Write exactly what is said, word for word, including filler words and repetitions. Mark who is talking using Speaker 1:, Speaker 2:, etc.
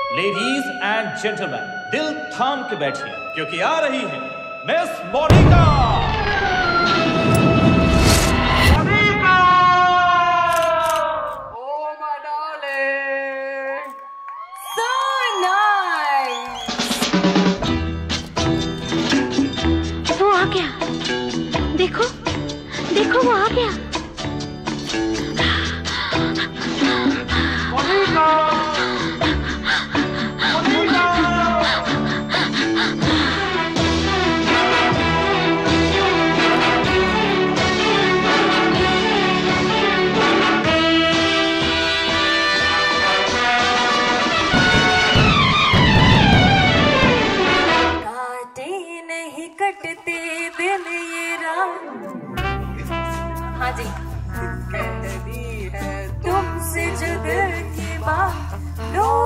Speaker 1: Ladies and gentleman, दिल थाम के बैठिए क्योंकि आ रही है miss Monica. Monica!
Speaker 2: Oh my darling! So nice!
Speaker 3: वो आ गया, देखो देखो वो आ गया।
Speaker 2: मोनिका!
Speaker 3: कटते दिन ये रात, हाँ जी,
Speaker 2: कहती है
Speaker 3: तुमसे जो दिल की बात रो